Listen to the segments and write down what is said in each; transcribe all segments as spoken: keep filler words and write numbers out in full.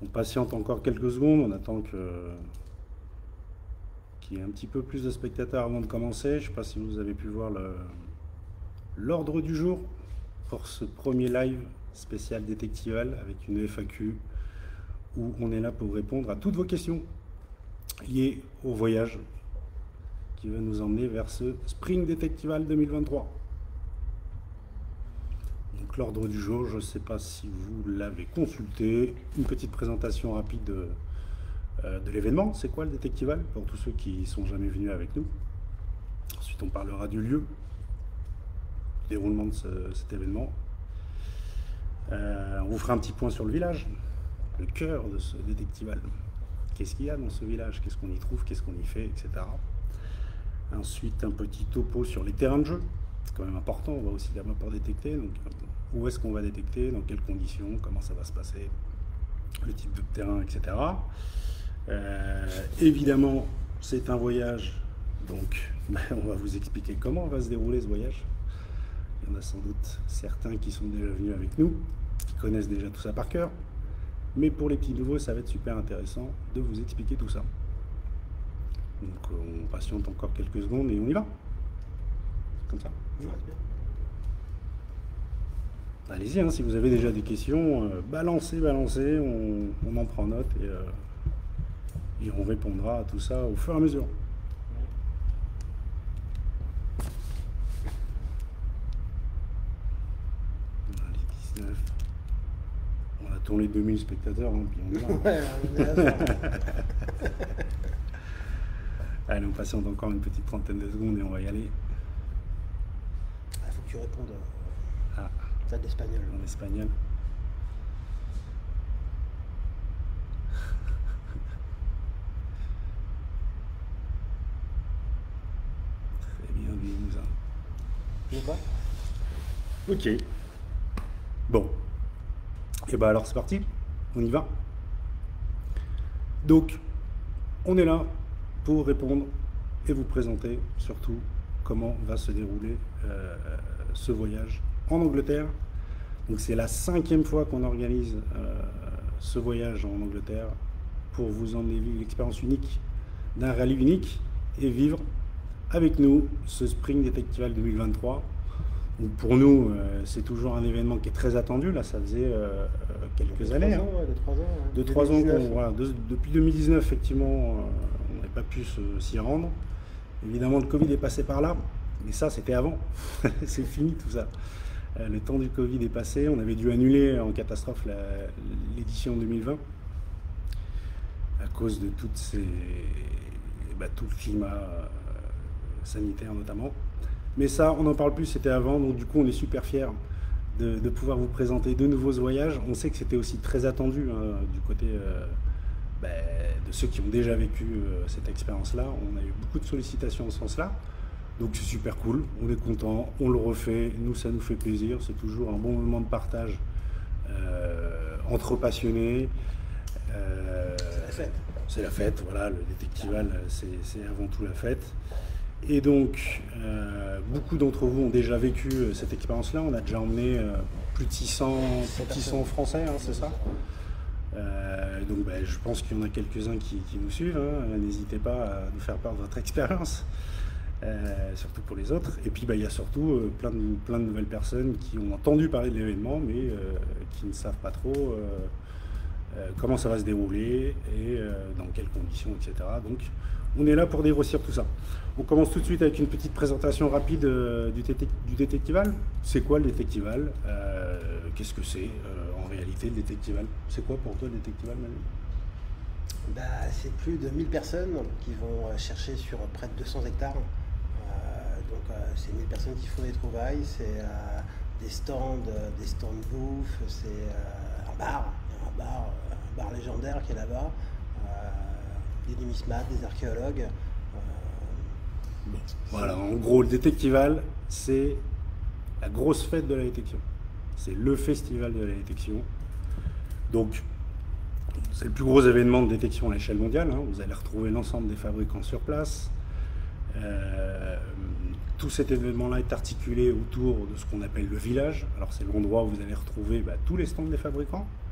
On patiente encore quelques secondes, on attend que qu'il y ait un petit peu plus de spectateurs avant de commencer. Je ne sais pas si vous avez pu voir le- l'ordre du jour pour ce premier live spécial Détectival avec une F A Q où on est là pour répondre à toutes vos questions liées au voyage qui va nous emmener vers ce Spring Détectival deux mille vingt-trois. Donc l'ordre du jour, je ne sais pas si vous l'avez consulté, une petite présentation rapide de, euh, de l'événement. C'est quoi le Détectival pour tous ceux qui ne sont jamais venus avec nous. Ensuite on parlera du lieu, du déroulement de ce, cet événement. Euh, on vous fera un petit point sur le village, le cœur de ce Détectival. Qu'est-ce qu'il y a dans ce village, qu'est-ce qu'on y trouve, qu'est-ce qu'on y fait, et cetera. Ensuite un petit topo sur les terrains de jeu. C'est quand même important, on va aussi d'abord détecter. Donc, où est-ce qu'on va détecter, dans quelles conditions, comment ça va se passer, le type de terrain, et cetera. Euh, évidemment, c'est un voyage, donc ben, on va vous expliquer comment va se dérouler ce voyage. Il y en a sans doute certains qui sont déjà venus avec nous, qui connaissent déjà tout ça par cœur. Mais pour les petits nouveaux, ça va être super intéressant de vous expliquer tout ça. Donc on patiente encore quelques secondes et on y va. Comme ça. Allez-y, hein, si vous avez déjà des questions, euh, balancez, balancez, on, on en prend note et, euh, et on répondra à tout ça au fur et à mesure. Allez, dix-neuf. On attend les deux mille spectateurs, hein, puis on y va. Ouais, on est là. Allez, on patiente encore une petite trentaine de secondes et on va y aller. Il faut que tu répondes Ah, à d'espagnol. en espagnol. Très bien, dis-nous ça. Tu veux pas? Ok. Bon. Et bah alors c'est parti, on y va. Donc, on est là pour répondre et vous présenter surtout comment va se dérouler euh, ce voyage en Angleterre. Donc c'est la cinquième fois qu'on organise euh, ce voyage en Angleterre pour vous emmener vivre l'expérience unique d'un rallye unique et vivre avec nous ce Spring Détectival deux mille vingt-trois. Donc pour nous, euh, c'est toujours un événement qui est très attendu. Là, ça faisait euh, quelques De années. trois hein. ans, ouais, de trois ans. ouais. De trois ans, deux mille dix-neuf. qu'on- voilà, de- depuis deux mille dix-neuf, effectivement, euh, on n'avait pas pu se- s'y rendre. Évidemment, le Covid est passé par là, mais ça, c'était avant. C'est fini tout ça. Euh, le temps du Covid est passé. On avait dû annuler en catastrophe la- l'édition deux mille vingt à cause de toutes ces, bah, tout le climat euh, sanitaire notamment. Mais ça, on n'en parle plus, c'était avant. Donc du coup, on est super fiers de, de pouvoir vous présenter de nouveaux voyages. On sait que c'était aussi très attendu hein, du côté euh, bah, de ceux qui ont déjà vécu euh, cette expérience-là. On a eu beaucoup de sollicitations en ce sens-là. Donc c'est super cool, on est content, on le refait. Nous, ça nous fait plaisir. C'est toujours un bon moment de partage euh, entre passionnés. Euh, C'est la fête. c'est la fête, voilà, le détectival, c'est c'est avant tout la fête. Et donc, euh, beaucoup d'entre vous ont déjà vécu euh, cette expérience-là. On a déjà emmené euh, plus de six cents, plus de six cents Français, hein, c'est ça. Euh, donc, ben, je pense qu'il y en a quelques-uns qui, qui nous suivent. hein. N'hésitez pas à nous faire part de votre expérience, euh, surtout pour les autres. Et puis, ben, il y a surtout euh, plein, de, plein de nouvelles personnes qui ont entendu parler de l'événement, mais euh, qui ne savent pas trop euh, euh, comment ça va se dérouler et euh, dans quelles conditions, et cetera. Donc, on est là pour dégrossir tout ça. On commence tout de suite avec une petite présentation rapide euh, du, détec- du détectival. C'est quoi le détectival euh, Qu'est-ce que c'est euh, en réalité le détectival? C'est quoi pour toi le détectival, Manu? Bah, c'est plus de mille personnes qui vont euh, chercher sur près de deux cents hectares. Euh, donc euh, c'est mille personnes qui font des trouvailles, c'est euh, des stands, euh, des stands de bouffe, c'est euh, un bar, il y a un bar, euh, un bar légendaire qui est là-bas, euh, des numismates, des archéologues. euh, Bon, voilà, en gros, le détectival, c'est la grosse fête de la détection. C'est le festival de la détection. Donc, c'est le plus gros événement de détection à l'échelle mondiale. hein. Vous allez retrouver l'ensemble des fabricants sur place. Euh, tout cet événement-là est articulé autour de ce qu'on appelle le village. Alors, c'est l'endroit où vous allez retrouver bah, tous les stands des fabricants.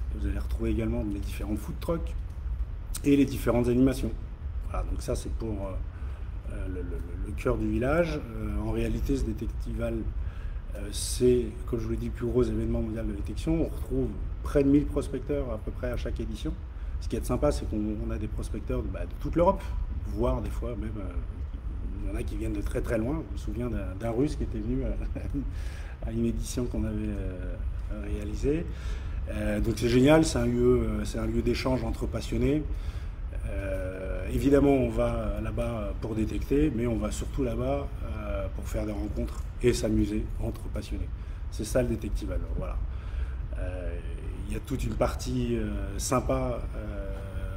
Et vous allez retrouver également les différentes food trucks et les différentes animations. Voilà, donc ça c'est pour euh, le, le, le cœur du village. Euh, en réalité, ce détectival, euh, c'est, comme je vous l'ai dit, le plus gros événement mondial de détection. On retrouve près de mille prospecteurs à peu près à chaque édition. Ce qui est sympa, c'est qu'on a des prospecteurs de, bah, de toute l'Europe, voire des fois même, euh, il y en a qui viennent de très très loin. Je me souviens d'un, d'un Russe qui était venu à, à une édition qu'on avait euh, réalisée. Euh, donc c'est génial, c'est un lieu, c'est un lieu d'échange entre passionnés. Euh, évidemment, on va là-bas pour détecter, mais on va surtout là-bas euh, pour faire des rencontres et s'amuser entre passionnés. C'est ça le détectival. Voilà. Euh, il y a toute une partie euh, sympa euh,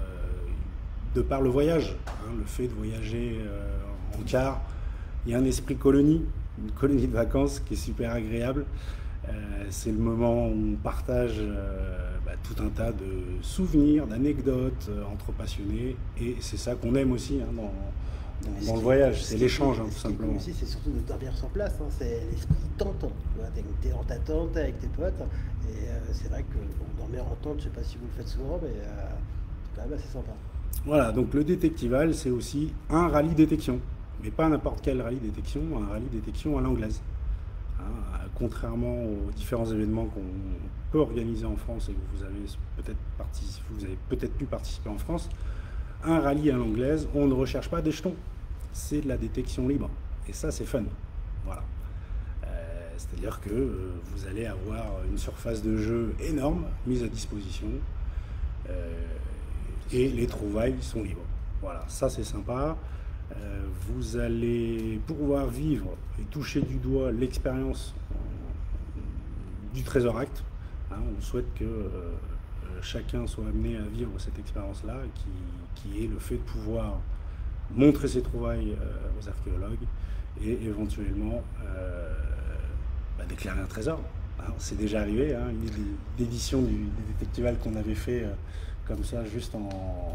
de par le voyage, hein, le fait de voyager euh, en car. Il y a un esprit colonie, une colonie de vacances qui est super agréable. Euh, c'est le moment où on partage euh, bah, tout un tas de souvenirs, d'anecdotes euh, entre passionnés, et c'est ça qu'on aime aussi hein, dans, dans, dans le voyage, c'est l'échange hein, tout simplement. Aussi, c'est surtout de dormir sur place, hein, c'est l'esprit tentant. Tu es en ta tente avec tes potes, et euh, c'est vrai que bon, dormir en tente, je ne sais pas si vous le faites souvent, mais euh, c'est quand même assez sympa. Voilà, donc le détectival, c'est aussi un rallye détection, mais pas n'importe quel rallye détection, un rallye détection à l'anglaise. Hein, contrairement aux différents événements qu'on peut organiser en France et que vous avez peut-être participé, vous avez peut-être pu participer en France, un rallye à l'anglaise, on ne recherche pas des jetons, c'est de la détection libre. Et ça, c'est fun. Voilà. Euh, c'est-à-dire que euh, vous allez avoir une surface de jeu énorme mise à disposition euh, et les trouvailles sont libres. Voilà, ça c'est sympa. Euh, vous allez pouvoir vivre et toucher du doigt l'expérience euh, du Trésor Act. Hein, on souhaite que euh, chacun soit amené à vivre cette expérience-là, qui, qui est le fait de pouvoir montrer ses trouvailles euh, aux archéologues et éventuellement euh, bah, déclarer un trésor. Alors, c'est déjà arrivé, hein, une édition du, du détectival qu'on avait fait euh, comme ça, juste en...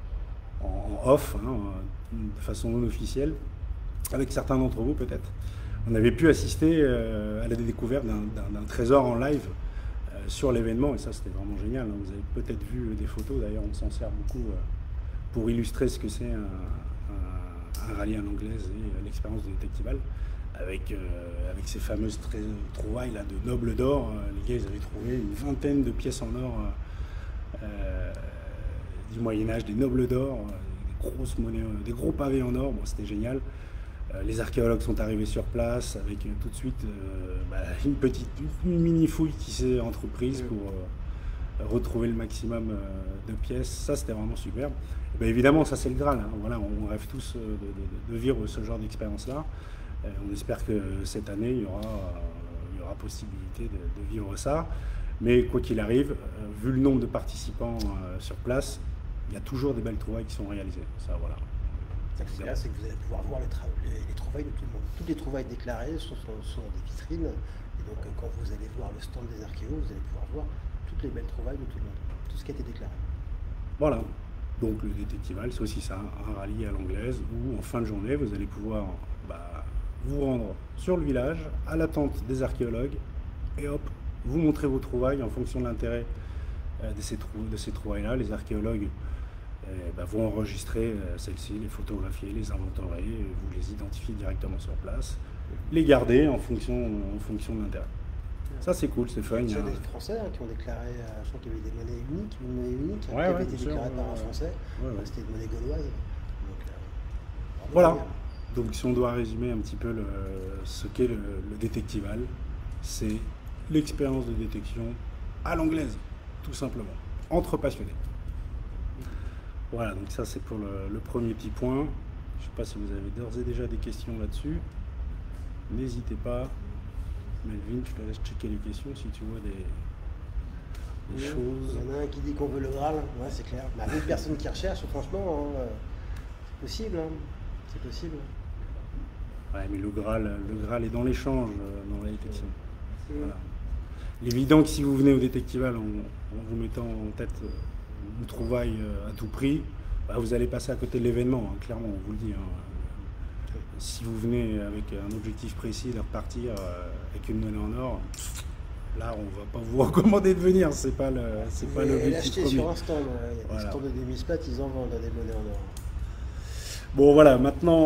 en off, hein, de façon non officielle, avec certains d'entre vous peut-être. On avait pu assister euh, à la découverte d'un, d'un, d'un trésor en live euh, sur l'événement, et ça c'était vraiment génial. Hein. Vous avez peut-être vu des photos, d'ailleurs on s'en sert beaucoup euh, pour illustrer ce que c'est un, un, un rallye à l'anglaise et euh, l'expérience de détectival, avec, euh, avec ces fameuses trouvailles là, de nobles d'or. Euh, les gars ils avaient trouvé une vingtaine de pièces en or euh, du Moyen-Âge, des nobles d'or, des grosses monnaies, des gros pavés en or, bon, c'était génial. Euh, les archéologues sont arrivés sur place avec euh, tout de suite euh, bah, une petite, une mini fouille qui s'est entreprise pour euh, retrouver le maximum euh, de pièces. Ça, c'était vraiment super. Et bien, évidemment, ça c'est le Graal. Hein. Voilà, on rêve tous euh, de, de, de vivre ce genre d'expérience-là. Euh, on espère que cette année, il y aura, euh, il y aura possibilité de, de vivre ça. Mais quoi qu'il arrive, euh, vu le nombre de participants euh, sur place, il y a toujours des belles trouvailles qui sont réalisées. Ça, voilà. Ce qui est là, c'est que vous allez pouvoir voir les, les, les trouvailles de tout le monde. Toutes les trouvailles déclarées sont, sont, sont des vitrines. Et donc, quand vous allez voir le stand des archéologues, vous allez pouvoir voir toutes les belles trouvailles de tout le monde. Tout ce qui a été déclaré. Voilà. Donc, le détectival, c'est aussi ça, un rallye à l'anglaise où, en fin de journée, vous allez pouvoir bah, vous rendre sur le village, à l'attente des archéologues, et hop, vous montrer vos trouvailles en fonction de l'intérêt euh, de ces, trou de ces trouvailles-là. Les archéologues euh, bah, vont enregistrer euh, celles-ci, les photographier, les inventorier, vous les identifier directement sur place, les garder en fonction, en fonction de l'intérêt. Ça c'est cool, c'est fun. Il y a des Français hein, qui ont déclaré, euh, je crois qu'il y avait des monnaies uniques, une monnaie unique ouais, qui ouais, avait été déclarée sûr, par un ouais, Français. Ouais, ouais. C'était une monnaie gauloise. Donc, euh, voilà. Génial. Donc si on doit résumer un petit peu le, ce qu'est le, le détectival, c'est l'expérience de détection à l'anglaise, tout simplement, entre passionnés. Voilà, donc ça c'est pour le, le premier petit point. Je ne sais pas si vous avez d'ores et déjà des questions là-dessus. N'hésitez pas. Melvin, je te laisse checker les questions si tu vois des, des Oui, choses. il y en a un qui dit qu'on veut le Graal, ouais, c'est clair. Bah, une personne qui recherche, franchement, hein, c'est possible. Hein. C'est possible. Ouais, mais le Graal, le Graal est dans l'échange, dans la détection. Mmh. Voilà. Il est évident que si vous venez au détectival en, en vous mettant en tête une trouvaille à tout prix, bah vous allez passer à côté de l'événement, hein, clairement, on vous le dit. Hein. Si vous venez avec un objectif précis de repartir avec une monnaie en or, là, on va pas vous recommander de venir, c'est pas le, c'est pas l'objectif l'acheter premier. sur un stand, il y a Voilà. des stands de Demispat, ils en vendent des monnaies en or. Bon voilà, maintenant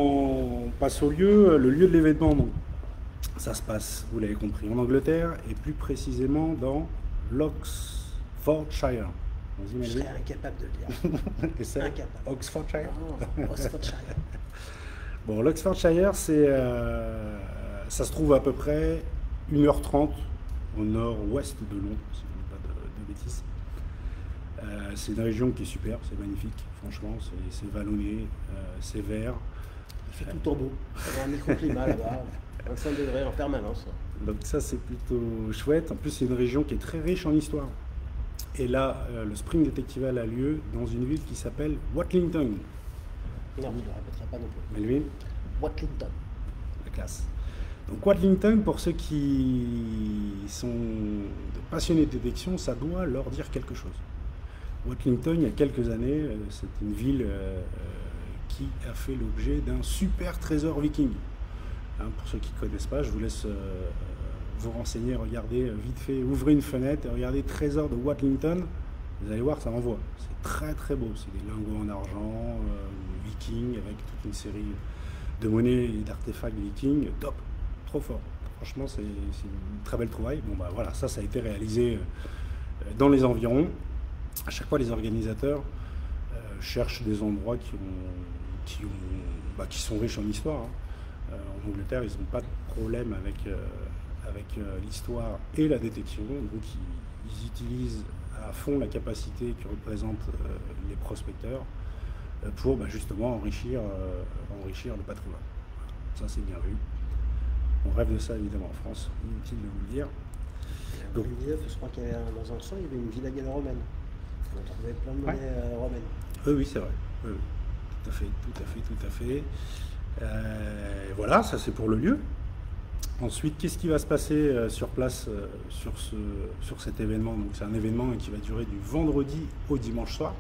on passe au lieu. Le lieu de l'événement, donc, ça se passe, vous l'avez compris, en Angleterre et plus précisément dans l'Oxfordshire. Je serais incapable de le dire. Et c'est Incapable. Oxfordshire. Non, Oxfordshire. Bon, l'Oxfordshire, c'est, euh, ça se trouve à peu près une heure trente au nord-ouest de Londres, si je ne dis pas de, de bêtises. Euh, c'est une région qui est super, c'est magnifique, franchement, c'est, c'est vallonné, euh, c'est vert. Il fait tout le temps beau. Il y a un microclimat là-bas, vingt-cinq degrés en permanence. Donc ça, c'est plutôt chouette. En plus, c'est une région qui est très riche en histoire. Et là, euh, le Spring Detectival a lieu dans une ville qui s'appelle Watlington. Non, je ne le répéterai pas non plus. Melvin, Watlington. la classe. Donc Watlington, pour ceux qui sont passionnés de détection, ça doit leur dire quelque chose. Watlington, il y a quelques années, euh, c'est une ville euh, qui a fait l'objet d'un super trésor viking. Hein, pour ceux qui ne connaissent pas, je vous laisse euh, vous renseigner, regardez euh, vite fait, ouvrez une fenêtre et regardez Trésor de Watlington. Vous allez voir, ça envoie. C'est très très beau. C'est des lingots en argent, euh, viking, avec toute une série de monnaies et d'artefacts vikings. Top, trop fort. Franchement, c'est, c'est une très belle trouvaille. Bon, bah voilà, ça, ça a été réalisé euh, dans les environs. À chaque fois, les organisateurs euh, cherchent des endroits qui, ont, qui, ont, bah, qui sont riches en histoire. Hein. Euh, en Angleterre, ils n'ont pas de problème avec, euh, avec euh, l'histoire et la détection. Donc, ils, ils utilisent à fond la capacité que représentent euh, les prospecteurs euh, pour bah, justement enrichir, euh, enrichir le patrimoine. Ça, c'est bien vu. On rêve de ça, évidemment, en France. Inutile de vous le dire. En deux mille dix-neuf, je crois qu'il y avait un, dans un champ, il y avait une villa gallo-romaine. On trouvait plein de monnaies Ouais. euh, romaines. Oui, oui, c'est vrai. Oui, oui. Tout à fait, tout à fait, tout à fait. Euh, voilà, ça c'est pour le lieu. Ensuite, qu'est-ce qui va se passer euh, sur place euh, sur, ce, sur cet événement? Donc, c'est un événement qui va durer du vendredi au dimanche soir.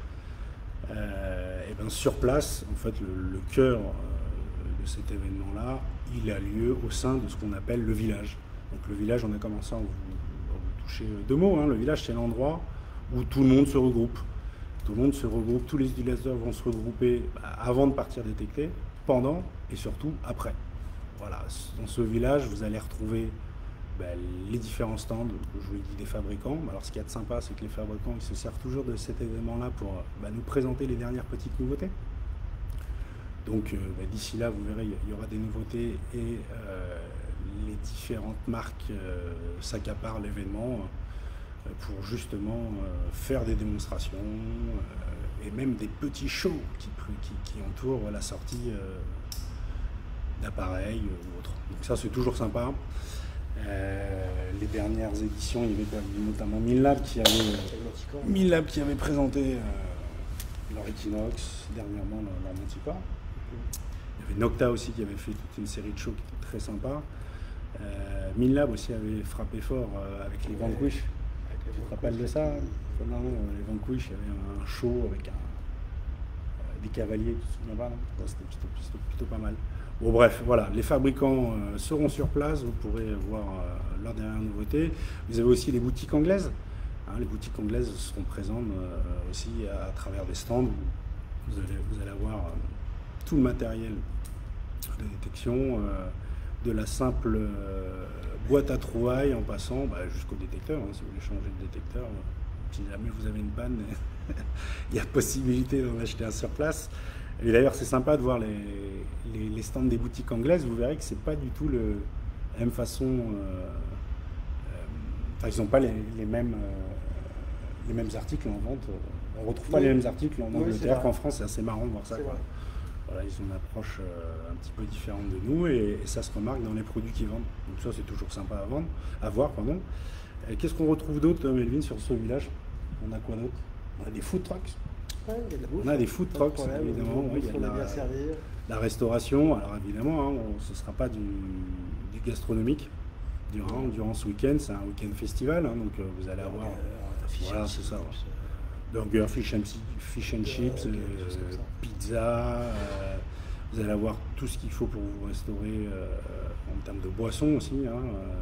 Euh, et bien, sur place, en fait, le, le cœur euh, de cet événement-là, il a lieu au sein de ce qu'on appelle le village. Donc, le village, on a commencé à vous, à vous toucher deux mots. Hein. Le village, c'est l'endroit où tout le monde se regroupe. Tout le monde se regroupe, tous les utilisateurs vont se regrouper avant de partir détecter, pendant et surtout après. Voilà, dans ce village, vous allez retrouver ben, les différents stands, je vous l'ai dit, des fabricants. Alors ce qu'il y a de sympa, c'est que les fabricants ils se servent toujours de cet événement-là pour ben, nous présenter les dernières petites nouveautés. Donc euh, ben, d'ici là, vous verrez, il y aura des nouveautés et euh, les différentes marques euh, s'accaparent l'événement pour justement euh, faire des démonstrations euh, et même des petits shows qui, qui, qui entourent la sortie euh, d'appareils ou autres. Donc ça c'est toujours sympa. Euh, les dernières éditions, il y avait notamment Minlab qui avait, euh, Minlab qui avait présenté euh, leur Equinox, dernièrement leur, leur Manticore. Il y avait Nocta aussi qui avait fait toute une série de shows qui était très sympa. Euh, Minlab aussi avait frappé fort euh, avec les Vanquish. Tu te rappelles de ça? Non, les Vanquish, il y avait un show avec un, euh, des cavaliers, tu te souviens pas? C'était plutôt, plutôt, plutôt pas mal. Bon bref, voilà, les fabricants euh, seront sur place, vous pourrez voir euh, leurs dernières nouveautés. Vous avez aussi les boutiques anglaises. Hein, les boutiques anglaises seront présentes euh, aussi à, à travers des stands où vous allez, vous allez avoir euh, tout le matériel de détection, euh, de la simple euh, boîte à trouvailles en passant bah, jusqu'au détecteur. Hein, si vous voulez changer de détecteur, euh, si jamais vous avez une panne, il y a possibilité d'en acheter un sur place. Et d'ailleurs, c'est sympa de voir les, les, les stands des boutiques anglaises. Vous verrez que c'est pas du tout le, la même façon. Euh, euh, enfin, ils n'ont pas les, les mêmes euh, les mêmes articles en vente. On ne retrouve pas oui. les mêmes articles en Angleterre oui, qu'en France. C'est assez marrant de voir ça. Quoi. Voilà, ils ont une approche euh, un petit peu différente de nous et, et ça se remarque dans les produits qu'ils vendent. Donc ça, c'est toujours sympa à vendre, à voir, pardon. Et qu'est-ce qu'on retrouve d'autre, Melvin, sur ce village? On a quoi d'autre? On a des food trucks. Ouais, il y a de la bouffe, on a des food trucks, problème, évidemment. Ouais, il y a de la, bien servir. la restauration. Alors évidemment, hein, on, ce ne sera pas du, du gastronomique durant, ouais. durant ce week-end. C'est un week-end festival, hein, donc euh, vous allez avoir. Euh, voilà, c'est ça. Ouais. Burger, fish and, fish and chips, euh, okay, euh, pizza. Euh, vous allez avoir tout ce qu'il faut pour vous restaurer euh, en termes de boissons aussi. Hein, euh,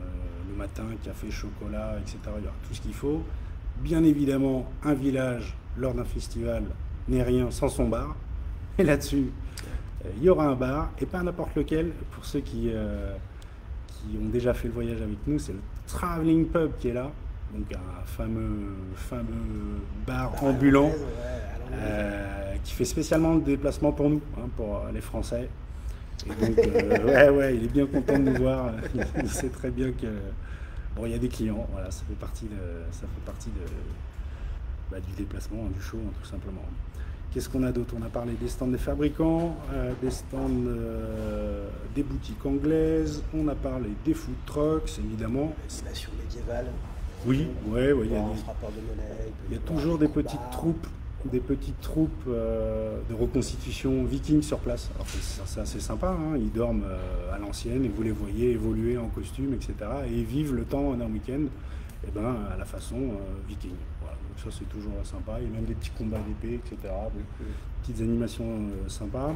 le matin, café, chocolat, et cetera. Il y aura tout ce qu'il faut. Bien évidemment, un village lors d'un festival n'est rien sans son bar. Et là-dessus, euh, il y aura un bar, et pas n'importe lequel. Pour ceux qui, euh, qui ont déjà fait le voyage avec nous, c'est le Traveling Pub qui est là. Donc un fameux, fameux bar Ah, ambulant l'anglaise, ouais, à l'anglaise. euh, qui fait spécialement le déplacement pour nous, hein, pour les Français. Et donc, euh, ouais, ouais, il est bien content de nous voir. Il sait très bien que bon, il y a des clients. Voilà, ça fait partie de, ça fait partie de, bah, du déplacement, hein, du show, hein, tout simplement. Qu'est-ce qu'on a d'autre? On a parlé des stands des fabricants, euh, des stands euh, des boutiques anglaises. On a parlé des food trucks, évidemment. Animation médiévale. Oui, ouais, ouais, il y a Bon, des- frappeur de monnaie. il y a peut toujours avoir des combats. petites troupes, des petites troupes euh, de reconstitution vikings sur place. Alors c'est c'est assez sympa, hein. Ils dorment euh, à l'ancienne et vous les voyez évoluer en costume, et cetera. Et ils vivent le temps d'un week-end eh ben, à la façon euh, viking. Voilà. Donc ça c'est toujours sympa. Il y a même des petits combats d'épée, et cetera. Des petites animations euh, sympas.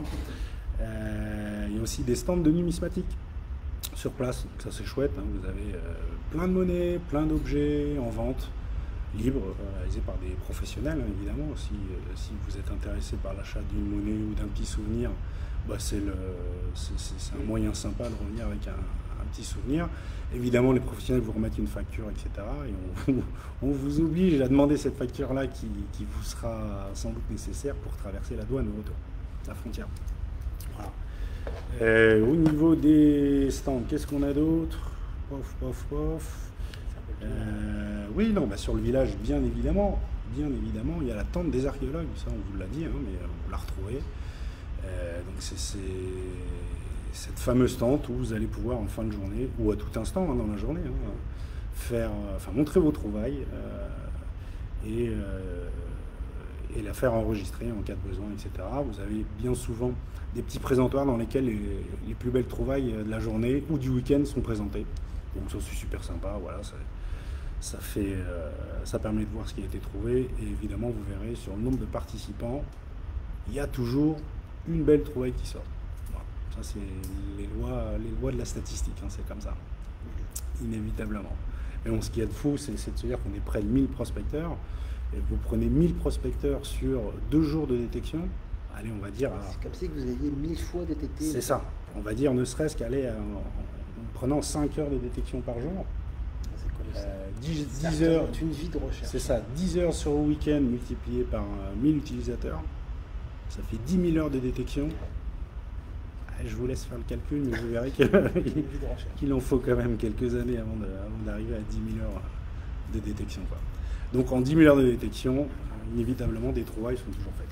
Euh, il y a aussi des stands de numismatique sur place, donc ça c'est chouette, hein. Vous avez euh, plein de monnaies, plein d'objets en vente, libres, euh, réalisés par des professionnels, hein, évidemment. Si, euh, si vous êtes intéressé par l'achat d'une monnaie ou d'un petit souvenir, bah, c'est le- c'est- c'est- c'est un moyen sympa de revenir avec un, un petit souvenir. Évidemment, les professionnels vous remettent une facture, et cetera. Et on, vous- on vous oblige à demander cette facture-là qui, qui vous sera sans doute nécessaire pour traverser la douane au retour, la frontière. Voilà. Euh, au niveau des stands, qu'est-ce qu'on a d'autre? Pof, pof, pof. Euh, oui, non, bah sur le village, bien évidemment, bien évidemment, il y a la tente des archéologues, ça on vous l'a dit, hein, mais euh, vous la retrouvez. Euh, donc c'est c'est cette fameuse tente où vous allez pouvoir en fin de journée, ou à tout instant hein, dans la journée, hein, faire, euh, enfin montrer vos trouvailles euh, et, euh, et la faire enregistrer en cas de besoin, et cetera. Vous avez bien souvent des petits présentoirs dans lesquels les, les plus belles trouvailles de la journée ou du week-end sont présentées. Donc ça c'est super sympa, voilà, ça, ça, fait, euh, ça permet de voir ce qui a été trouvé. Et évidemment vous verrez sur le nombre de participants, il y a toujours une belle trouvaille qui sort. Voilà. Ça c'est les lois, les lois de la statistique, hein, c'est comme ça, inévitablement. Mais bon, ce qu'il y a de fou, c'est c'est de se dire qu'on est près de mille prospecteurs. Et vous prenez mille prospecteurs sur deux jours de détection, allez, on va dire... à- C'est comme si vous aviez mille fois détecté. c'est ça. On va dire ne serait-ce qu'aller à- en, en prenant cinq heures de détection par jour. C'est colossal. Euh, dix, Ça dix heures, représente une vie de recherche. c'est ça, dix heures sur le week-end multiplié par euh, mille utilisateurs. Ça fait dix mille heures de détection. Ah, je vous laisse faire le calcul, mais vous verrez que- Une vie de recherche. qu'il en faut quand même quelques années avant de- avant d'arriver à dix mille heures de détection, quoi. Donc en dix mille heures de détection, euh, inévitablement des trouvailles sont toujours faites.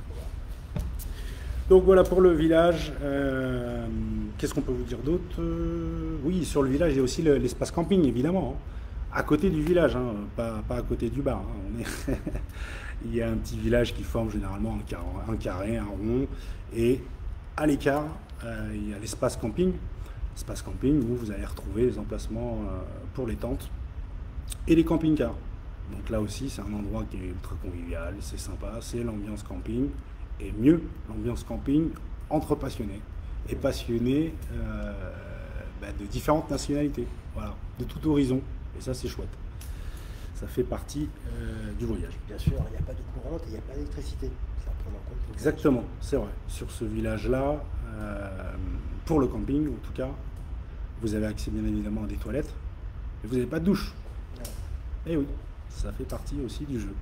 Donc voilà pour le village. Euh, Qu'est-ce qu'on peut vous dire d'autre? Euh, Oui, sur le village, il y a aussi le- l'espace camping, évidemment. Hein. À côté du village, hein, pas, pas à côté du bar. Hein. On est il y a un petit village qui forme généralement un carré, un, carré, un rond. Et à l'écart, euh, il y a l'espace camping. Espace camping où vous allez retrouver les emplacements euh, pour les tentes et les camping-cars. Donc là aussi, c'est un endroit qui est ultra convivial, c'est sympa, c'est l'ambiance camping. Et mieux, l'ambiance camping entre passionnés. Et passionnés euh, bah, de différentes nationalités, voilà, de tout horizon. Et ça, c'est chouette. Ça fait partie euh, du voyage. Bien sûr, il n'y a pas de courante et il n'y a pas d'électricité. C'est à prendre en compte. Exactement, c'est vrai. Sur ce village-là, euh, pour le camping, en tout cas, vous avez accès bien évidemment à des toilettes, mais vous n'avez pas de douche. Ouais. Et oui, ça fait partie aussi du jeu.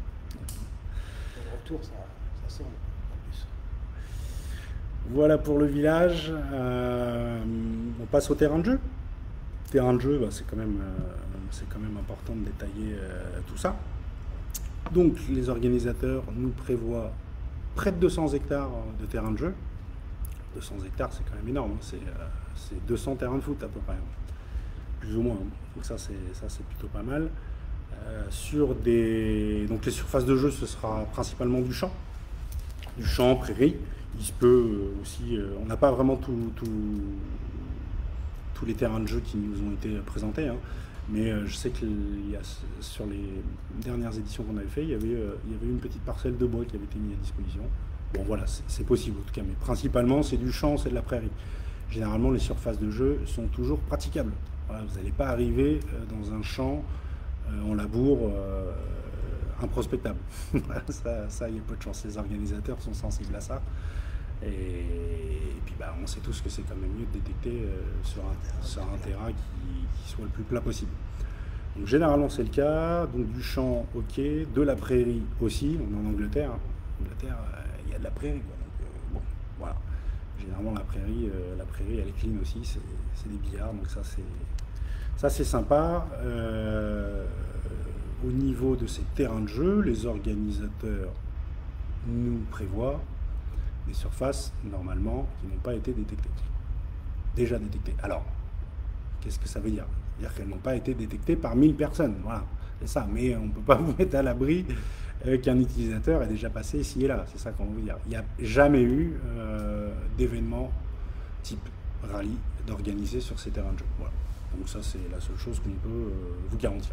Au retour, ça, ça semble en plus. Voilà pour le village. Euh, on passe au terrain de jeu. Terrain de jeu, bah, c'est quand même, euh, c'est quand même important de détailler euh, tout ça. Donc les organisateurs nous prévoient près de deux cents hectares de terrain de jeu. deux cents hectares, c'est quand même énorme. Hein. C'est, euh, c'est deux cents terrains de foot à peu près, plus ou moins. Donc ça, c'est, ça, c'est plutôt pas mal. Euh, sur des, donc les surfaces de jeu, ce sera principalement du champ, du champ, prairie. Il se peut aussi, euh, on n'a pas vraiment tout, tout, tous les terrains de jeu qui nous ont été présentés, hein, mais euh, je sais que il y a, sur les dernières éditions qu'on avait fait, il y avait, euh, il y avait une petite parcelle de bois qui avait été mise à disposition. Bon voilà, c'est, c'est possible en tout cas, mais principalement c'est du champ, c'est de la prairie. généralement les surfaces de jeu sont toujours praticables. Voilà, vous n'allez pas arriver dans un champ euh, en labour euh, improspectable. ça, ça, il y a peu de chance. Les organisateurs sont sensibles à ça. Et, et puis bah, on sait tous que c'est quand même mieux de détecter euh, sur, un, sur un terrain qui, qui soit le plus plat possible. Donc généralement c'est le cas, donc du champ ok, de la prairie aussi, on est en Angleterre, hein. Angleterre euh, il y a de la prairie quoi. Donc euh, bon voilà, généralement la prairie, euh, la prairie elle est clean aussi, c'est des billards, donc ça c'est ça c'est sympa. Euh, au niveau de ces terrains de jeu, les organisateurs nous prévoient des surfaces normalement qui n'ont pas été détectées, déjà détectées. Alors qu'est-ce que ça veut dire? C'est-à-dire qu'elles n'ont pas été détectées par mille personnes, voilà, c'est ça. Mais on ne peut pas vous mettre à l'abri euh, qu'un utilisateur est déjà passé ici et là, c'est ça qu'on veut dire. Il n'y a jamais eu euh, d'événement type rallye d'organiser sur ces terrains de jeu. Voilà. Donc ça, c'est la seule chose qu'on peut euh, vous garantir.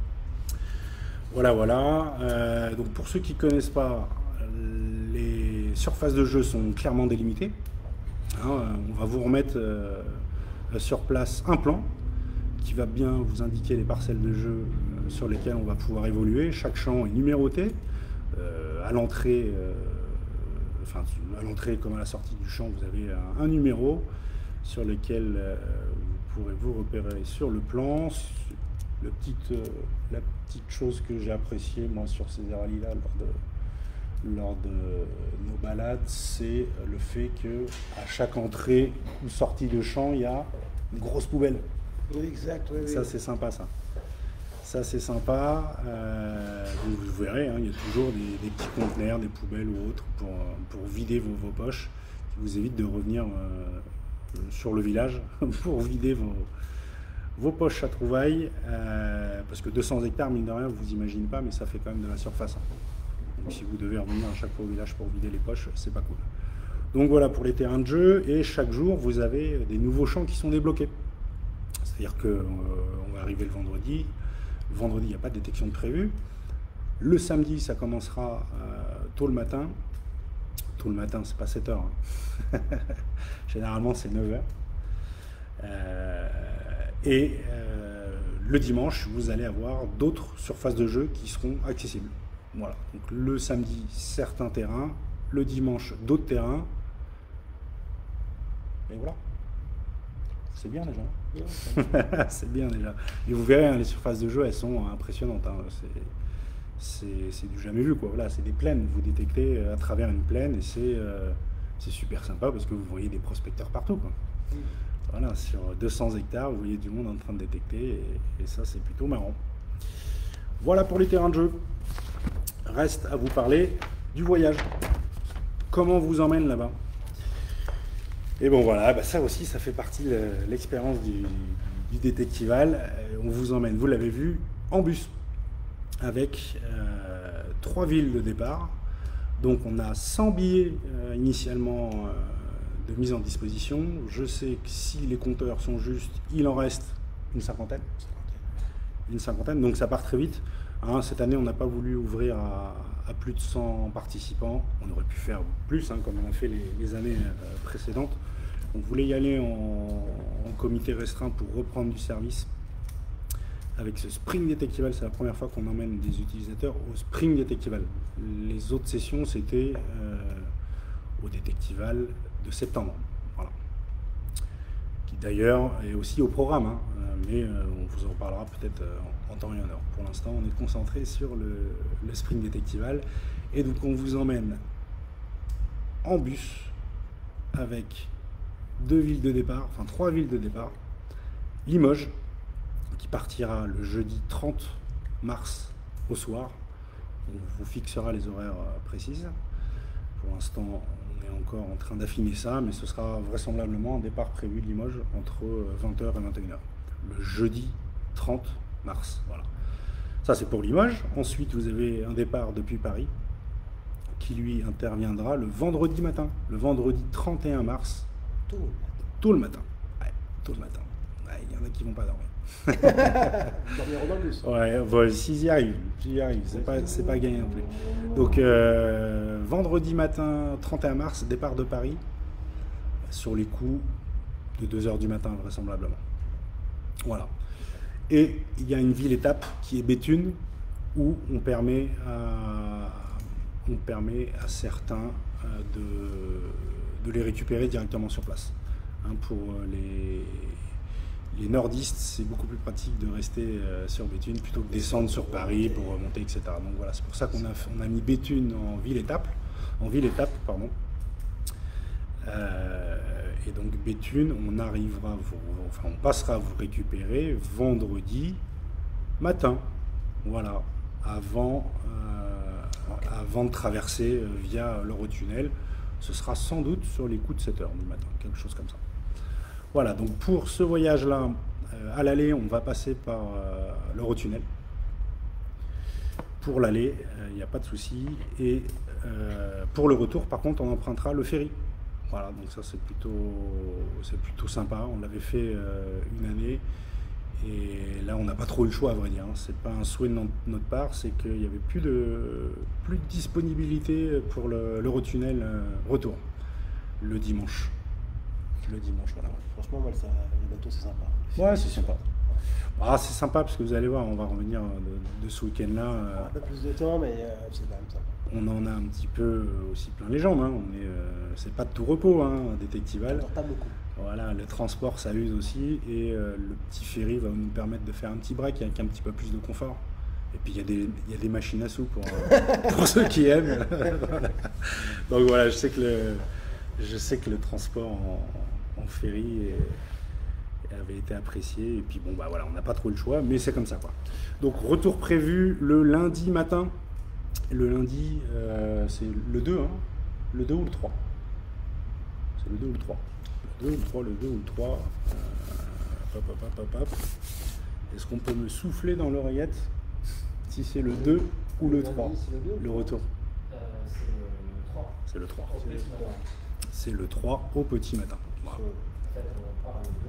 Voilà, voilà. Euh, donc pour ceux qui ne connaissent pas, les surfaces de jeu sont clairement délimitées. Hein, on va vous remettre euh, sur place un plan qui va bien vous indiquer les parcelles de jeu euh, sur lesquelles on va pouvoir évoluer. Chaque champ est numéroté. Euh, à l'entrée, euh, enfin à l'entrée comme à la sortie du champ, vous avez un, un numéro sur lequel euh, vous pourrez vous repérer sur le plan. Le petit, euh, la petite chose que j'ai appréciée moi sur ces rallyes-là lors de, lors de nos balades, c'est le fait que à chaque entrée ou sortie de champ, il y a une grosse poubelle. Oui, exact. Oui, ça, oui. c'est sympa, ça. Ça, c'est sympa. Euh, vous verrez, hein, il y a toujours des, des petits conteneurs, des poubelles ou autres pour, pour vider vos, vos poches, qui vous évite de revenir euh, sur le village pour vider vos, vos poches à trouvailles. Euh, parce que deux cents hectares, mine de rien, vous imaginez pas, mais ça fait quand même de la surface. Hein. Donc, si vous devez revenir à chaque fois au village pour vider les poches, c'est pas cool. Donc voilà pour les terrains de jeu. Et chaque jour, vous avez des nouveaux champs qui sont débloqués. C'est-à-dire qu'on euh, va arriver le vendredi. Le vendredi, il n'y a pas de détection de prévu. Le samedi, ça commencera euh, tôt le matin. Tôt le matin, c'est pas sept heures. Hein. Généralement, c'est neuf heures. Euh, et euh, le dimanche, vous allez avoir d'autres surfaces de jeu qui seront accessibles. Voilà. Donc le samedi, certains terrains. Le dimanche, d'autres terrains. Et voilà. C'est bien déjà. C'est bien déjà. Et vous verrez, hein, les surfaces de jeu, elles sont impressionnantes. Hein. C'est du jamais vu, quoi. Voilà, c'est des plaines. Vous détectez à travers une plaine et c'est euh, super sympa parce que vous voyez des prospecteurs partout, quoi. Mm. Voilà, sur deux cents hectares, vous voyez du monde en train de détecter et, et ça, c'est plutôt marrant. Voilà pour les terrains de jeu. Reste à vous parler du voyage. Comment on vous emmène là-bas? Et bon voilà, bah ça aussi, ça fait partie de l'expérience du, du détectival. On vous emmène, vous l'avez vu, en bus, avec euh, trois villes de départ. Donc on a cent billets euh, initialement euh, de mise en disposition. Je sais que si les compteurs sont justes, il en reste une cinquantaine. Une cinquantaine, donc ça part très vite. Hein, cette année, on n'a pas voulu ouvrir à, à plus de cent participants. On aurait pu faire plus, hein, comme on a fait les, les années euh, précédentes. On voulait y aller en, en comité restreint pour reprendre du service. Avec ce Spring Detectival, c'est la première fois qu'on emmène des utilisateurs au Spring Detectival. Les autres sessions, c'était euh, au Detectival de septembre. Voilà. Qui d'ailleurs est aussi au programme, hein, mais euh, on vous en reparlera peut-être euh, en temps et en heure. Pour l'instant, on est concentré sur le, le Spring Detectival. Et donc, on vous emmène en bus avec deux villes de départ, enfin trois villes de départ. Limoges, qui partira le jeudi trente mars au soir. On vous fixera les horaires précises. Pour l'instant, on est encore en train d'affiner ça, mais ce sera vraisemblablement un départ prévu de Limoges entre vingt heures et vingt et une heures. Le jeudi trente mars. Voilà. Ça, c'est pour Limoges. Ensuite, vous avez un départ depuis Paris qui, lui, interviendra le vendredi matin. Le vendredi trente et un mars. Tôt le matin. Tôt le matin. Ouais, tôt le matin. Ouais, il y en a qui vont pas dormir. Dormir dans le bus. Ouais, bon, s'ils y arrivent, j'y y arrive, c'est pas, c'est pas gagné non plus. Donc, euh, vendredi matin, trente et un mars, départ de Paris. Sur les coups, de deux heures du matin vraisemblablement. Voilà. Et il y a une ville-étape qui est Béthune, où on permet à, on permet à certains de, de les récupérer directement sur place. Hein, pour les, les nordistes, c'est beaucoup plus pratique de rester euh, sur Béthune plutôt que descendre sur Paris pour remonter, et cetera. Donc voilà, c'est pour ça qu'on a, on a mis Béthune en ville-étape, en ville-étape, pardon. Euh, et donc Béthune, on arrivera, vous, enfin on passera à vous récupérer vendredi matin, voilà, avant, euh, avant de traverser euh, via l'Eurotunnel. Ce sera sans doute sur les coups de sept heures du matin, quelque chose comme ça. Voilà, donc pour ce voyage-là, euh, à l'aller, on va passer par euh, l'Eurotunnel. Pour l'aller, il euh, n'y a pas de souci. Et euh, pour le retour, par contre, on empruntera le ferry. Voilà, donc ça c'est plutôt, c'est plutôt sympa. On l'avait fait euh, une année et là on n'a pas trop eu le choix à vrai dire. Hein. C'est pas un souhait de notre part, c'est qu'il n'y avait plus de, plus de disponibilité pour le, l'Eurotunnel euh, retour le dimanche. Le dimanche, voilà. Franchement, moi, ça, le bateau c'est sympa. Ouais, c'est sympa. Ah, c'est sympa parce que vous allez voir, on va revenir de, de ce week-end-là. Euh, un peu plus de temps, mais euh, c'est quand même sympa. On en a un petit peu aussi plein les jambes. Hein. On est, euh, c'est pas de tout repos, hein, Détectival. On dort pas beaucoup. Voilà, le transport ça use aussi et euh, le petit ferry va nous permettre de faire un petit break avec un petit peu plus de confort. Et puis il y a des, il y a des machines à sous pour, euh, pour ceux qui aiment. Voilà. Donc voilà, je sais que le, je sais que le transport en, en ferry est, avait été apprécié et puis bon bah voilà, on n'a pas trop le choix, mais c'est comme ça quoi. Donc retour prévu le lundi matin. Le lundi, euh, c'est le deux, hein, le deux ou le trois. C'est le deux ou le trois. Le deux ou le trois, le deux ou le trois. Euh, hop, hop, hop, hop, hop. Est-ce qu'on peut me souffler dans l'oreillette si c'est le deux ou le trois, le, le retour euh, C'est le trois. C'est le trois. C'est le trois au petit matin. Voilà. En fait, on part le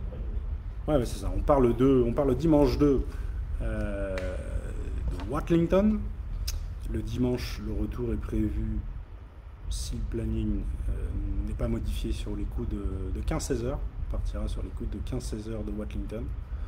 deux. Ouais, mais c'est ça. On part le deux, on part le dimanche deux euh, de Watlington. Le dimanche, le retour est prévu, si le planning euh, n'est pas modifié, sur les coups de, de quinze seize heures. On partira sur les coups de quinze seize heures de Watlington.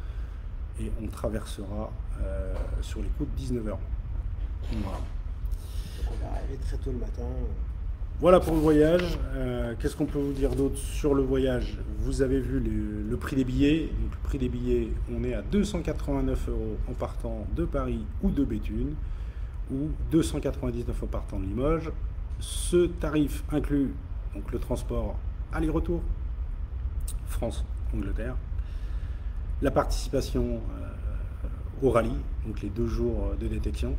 Et on traversera euh, sur les coups de dix-neuf heures. Voilà. Donc on va arriver très tôt le matin. Voilà pour le voyage. Euh, qu'est-ce qu'on peut vous dire d'autre sur le voyage? Vous avez vu le, le prix des billets. Donc, le prix des billets, on est à deux cent quatre-vingt-neuf euros en partant de Paris ou de Béthune, ou deux cent quatre-vingt-dix-neuf au partant de Limoges. Ce tarif inclut donc le transport aller-retour France-Angleterre, la participation euh, au rallye, donc les deux jours de détection,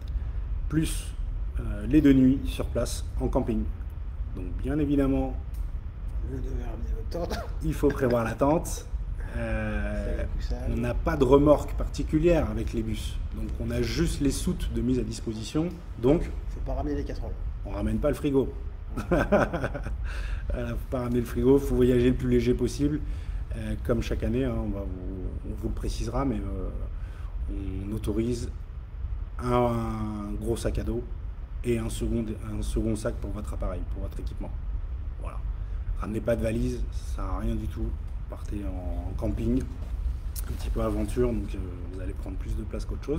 plus euh, les deux nuits sur place en camping. Donc bien évidemment, Vous devez ramener votre tente. il faut prévoir la tente. Euh, on n'a pas de remorque particulière avec les bus, donc on a juste les soutes de mise à disposition, donc Faut pas ramener les casseroles. on ramène pas le frigo. Voilà, faut pas ramener le frigo, faut voyager le plus léger possible, euh, comme chaque année, hein, on, va vous, on vous le précisera, mais euh, on autorise un, un gros sac à dos et un second, un second sac pour votre appareil, pour votre équipement. Voilà. Ramenez pas de valise, ça sert à rien du tout. Partez en camping, un petit peu aventure, donc euh, vous allez prendre plus de place qu'autre chose.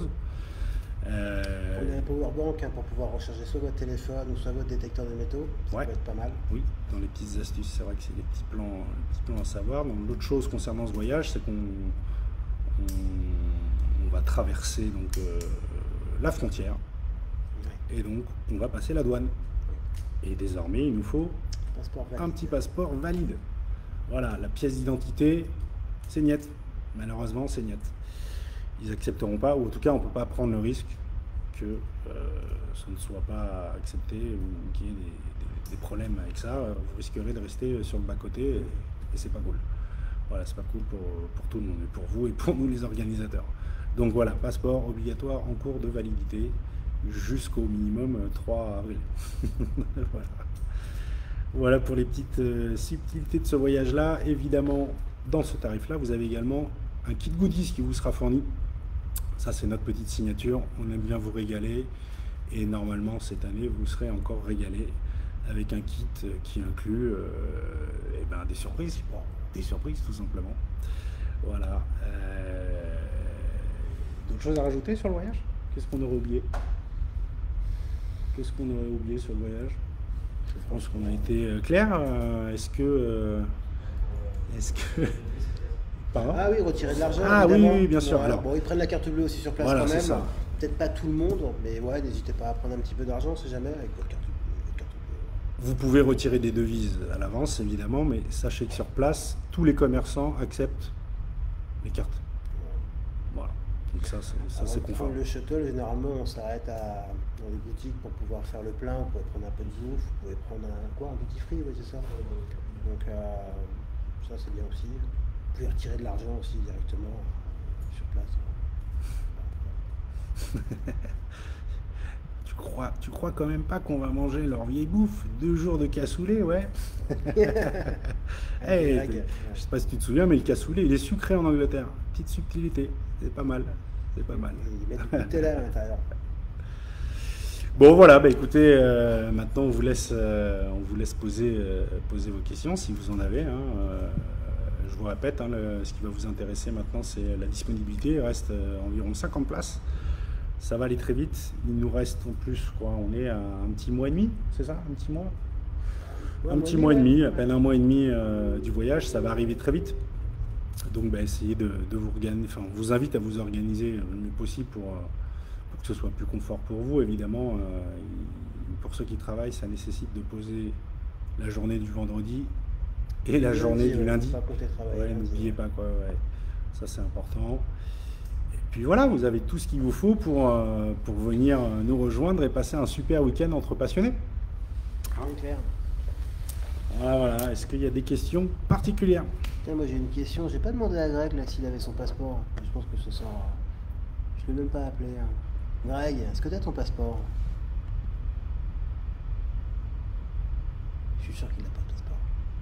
Euh, On a un powerbank hein, pour pouvoir recharger soit votre téléphone ou soit votre détecteur de métaux. Ça Ouais. peut être pas mal. oui, dans les petites astuces, c'est vrai que c'est des petits plans, des petits plans à savoir. Donc, l'autre chose concernant ce voyage, c'est qu'on on, on va traverser donc, euh, la frontière Ouais. et donc on va passer la douane. Et désormais, il nous faut Passeport valide. un petit passeport valide. Voilà, la pièce d'identité, c'est niet. Malheureusement, c'est niet. Ils accepteront pas, ou en tout cas, on ne peut pas prendre le risque que euh, ça ne soit pas accepté ou qu'il y ait des, des- des problèmes avec ça. Vous risquerez de rester sur le bas-côté et, et c'est pas cool. Voilà, c'est pas cool pour, pour tout le monde, et pour vous et pour nous les organisateurs. Donc voilà, passeport obligatoire en cours de validité jusqu'au minimum euh, trois avril. Voilà. Voilà pour les petites euh, subtilités de ce voyage-là. Évidemment, dans ce tarif-là, vous avez également un kit goodies qui vous sera fourni. Ça, c'est notre petite signature. On aime bien vous régaler. Et normalement, cette année, vous serez encore régalé avec un kit qui inclut euh, eh ben, des surprises, bon, des surprises tout simplement. Voilà. Euh, D'autres choses à rajouter sur le voyage? Qu'est-ce qu'on aurait oublié? Qu'est-ce qu'on aurait oublié sur le voyage? Je pense qu'on a été euh, clair. Euh, Est-ce que... Euh, Est-ce que... Pardon? Ah oui, retirer de l'argent. Ah oui, évidemment. oui, bien sûr. Ouais, Alors, bon, ils prennent la carte bleue aussi sur place voilà, quand c'est même. ça. Peut-être pas tout le monde, mais ouais, n'hésitez pas à prendre un petit peu d'argent, on sait jamais, avec votre carte bleue. Votre carte bleue. Vous pouvez retirer des devises à l'avance, évidemment, mais sachez que sur place, tous les commerçants acceptent les cartes. Voilà. Donc ça, c'est, ça, Avant c'est de confort. prendre le shuttle, généralement, on s'arrête à, dans les boutiques pour pouvoir faire le plein. Vous pouvez prendre un peu de bouffe, vous pouvez prendre un, quoi, un duty free, oui, c'est ça. Donc euh, ça, c'est bien aussi. Vous pouvez retirer de l'argent aussi directement euh, sur place. tu, crois, tu crois quand même pas qu'on va manger leur vieille bouffe? Deux jours de cassoulet, ouais. Hey, Blague, ouais. je sais pas si tu te souviens, mais le cassoulet, il est sucré en Angleterre. Petite subtilité, c'est pas mal. C'est pas mal. Ils mettent du Nutella à l'intérieur. Bon voilà, bah écoutez, euh, maintenant on vous laisse, euh, on vous laisse poser, euh, poser vos questions si vous en avez. Hein, euh, je vous répète, hein, le, ce qui va vous intéresser maintenant, c'est la disponibilité. Il reste euh, environ cinquante places. Ça va aller très vite. Il nous reste en plus, je crois, on est à un petit mois et demi, c'est ça? Un petit mois Ouais, Un moi, petit oui, mois et ouais. demi, à peine un mois et demi euh, du voyage, ça va arriver très vite. Donc bah, essayez de, de vous organiser, enfin on vous invite à vous organiser le mieux possible pour, euh, pour que ce soit plus confort pour vous. Évidemment, euh, pour ceux qui travaillent, ça nécessite de poser la journée du vendredi et la Le journée lundi, du ouais, lundi. faut pas compter travail, Ouais, lundi, n'oubliez ouais. pas quoi, ouais. Ça c'est important. Et puis voilà, vous avez tout ce qu'il vous faut pour, euh, pour venir nous rejoindre et passer un super week-end entre passionnés. Bien clair. Voilà, voilà. Est-ce qu'il y a des questions particulières? Tiens, moi j'ai une question. J'ai pas demandé à Greg là s'il avait son passeport. Je pense que ce sera. Je l'ai même pas appelé. hein. Greg, est-ce que tu as ton passeport? Je suis sûr qu'il n'a pas de passeport.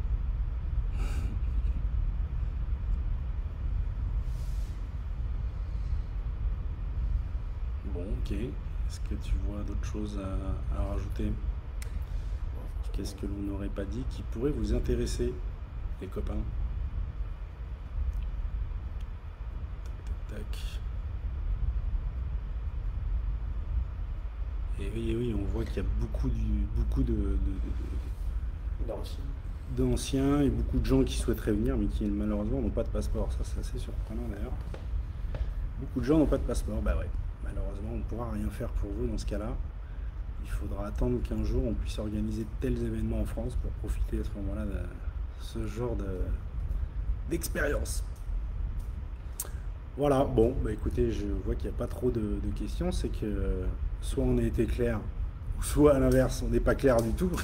Bon, ok. Est-ce que tu vois d'autres choses à, à rajouter? Qu'est-ce que l'on n'aurait pas dit qui pourrait vous intéresser, les copains? Tac, tac, tac. Et oui, et oui, on voit qu'il y a beaucoup, du, beaucoup de, de- de- D'ancien. d'anciens et beaucoup de gens qui souhaiteraient venir, mais qui malheureusement n'ont pas de passeport. Ça, c'est assez surprenant d'ailleurs. Beaucoup de gens n'ont pas de passeport. Bah ouais, malheureusement, on ne pourra rien faire pour vous dans ce cas-là. Il faudra attendre qu'un jour on puisse organiser de tels événements en France pour profiter à ce moment-là de ce genre de, d'expérience. Voilà, bon, bah écoutez, je vois qu'il n'y a pas trop de, de questions. C'est que euh, soit on a été clair, ou soit à l'inverse, on n'est pas clair du tout.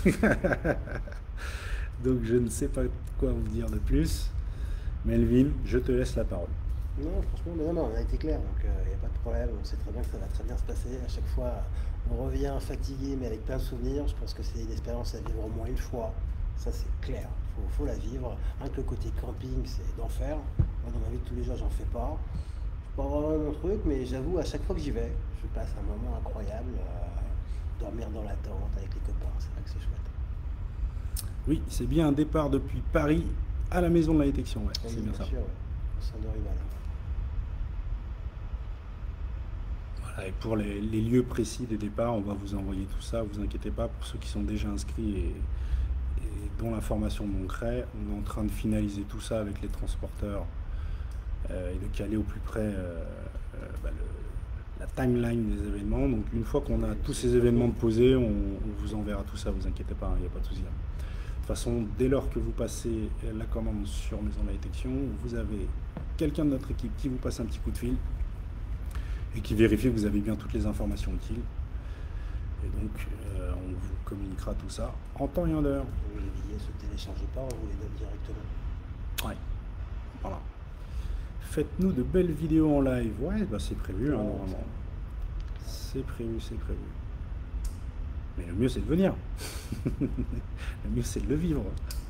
Donc je ne sais pas quoi vous dire de plus. Melvin, je te laisse la parole. Non, franchement, mais non, non, on a été clair, donc il n'y a pas de problème. On sait très bien que ça va très bien se passer. À chaque fois, on revient fatigué, mais avec plein de souvenirs. Je pense que c'est une expérience à vivre au moins une fois. Ça, c'est clair. Il faut, faut la vivre. Rien que le côté camping, c'est d'enfer. Moi, dans ma vie de tous les jours, j'en fais pas. C'est pas vraiment mon truc, mais j'avoue, à chaque fois que j'y vais, je passe un moment incroyable. euh, dormir dans la tente avec les copains, c'est vrai que c'est chouette. Oui, c'est bien un départ depuis Paris à la maison de la détection. Ouais, Oui, c'est bien ça. sûr, ouais. Au sein de Rival. Voilà, et pour les, les lieux précis des départs, on va vous envoyer tout ça. Vous inquiétez pas, pour ceux qui sont déjà inscrits et, et dont l'information manquerait, on est en train de finaliser tout ça avec les transporteurs euh, et de caler au plus près euh, euh, bah, le- la timeline des événements. Donc une fois qu'on a tous ces événements de posés, on, on vous enverra tout ça, vous inquiétez pas, il n'y a pas de souci. De toute façon, dès lors que vous passez la commande sur Maison de la Détection, vous avez quelqu'un de notre équipe qui vous passe un petit coup de fil et qui vérifie que vous avez bien toutes les informations utiles. Et donc, euh, on vous communiquera tout ça en temps et en heure. Les billets se téléchargent pas, on vous les donne directement. Ouais. Voilà. Faites-nous de belles vidéos en live. Ouais, bah c'est prévu, hein, Ouais, normalement. C'est prévu, c'est prévu. Mais le mieux, c'est de venir. Le mieux, c'est de le vivre.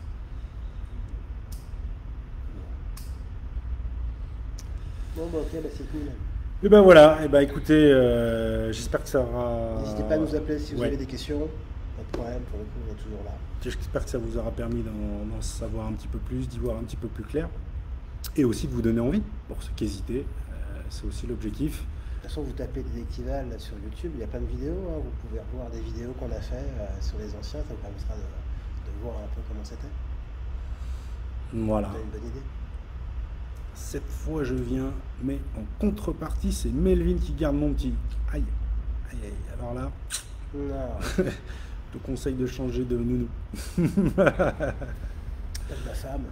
Bon, bah ok, bah c'est cool. Et ben voilà, et ben écoutez, euh, j'espère que ça aura... N'hésitez pas à nous appeler si vous Ouais. avez des questions. pas de problème, pour le coup, on est toujours là. J'espère que ça vous aura permis d'en, d'en savoir un petit peu plus, d'y voir un petit peu plus clair. Et aussi de vous donner envie, pour ceux qui hésitaient. Euh, c'est aussi l'objectif. De toute façon, vous tapez Détectival sur YouTube, il y a plein de vidéos. Hein, vous pouvez revoir des vidéos qu'on a fait euh, sur les anciens, ça vous permettra de, de voir un peu comment c'était. Voilà. Vous avez une bonne idée. Cette fois, je viens, mais en contrepartie, c'est Melvin qui garde mon petit. Aïe, aïe, aïe. Alors là, Non, je te conseille de changer de nounou. pas de ma femme.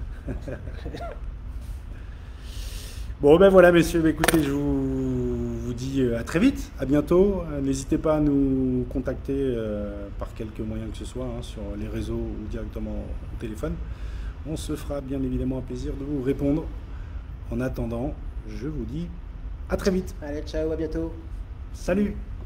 Bon, ben voilà, messieurs, ben, écoutez, je vous, vous dis à très vite, à bientôt. Euh, N'hésitez pas à nous contacter euh, par quelque moyen que ce soit, hein, sur les réseaux ou directement au téléphone. On se fera bien évidemment un plaisir de vous répondre. En attendant, je vous dis à très vite. Allez, ciao, à bientôt. Salut!